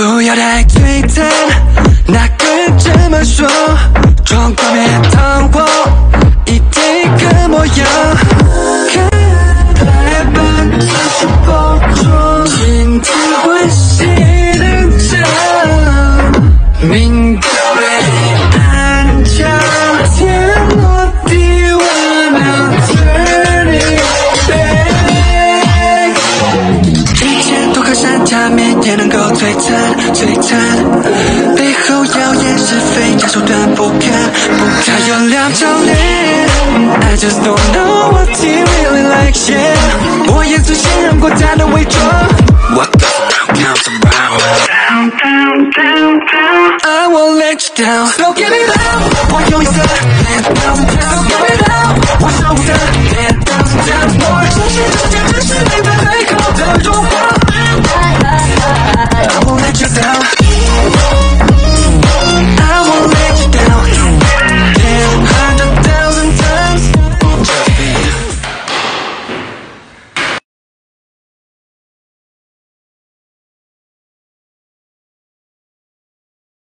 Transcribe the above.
不要太璀璨，哪个人这么说？装光面糖果，一定一个模样。看来把自己包装，今天会熄灯着，明天会安详。天落地我能 turn it back， 一切都可善假面也能够璀璨璀璨，背后谣言是非假手段不堪不堪，有两张脸 I just don't know what he really likes, yeah， 我也曾信任过他的伪装。 What the fuck comes around, down, down, down, down, I won't let you down.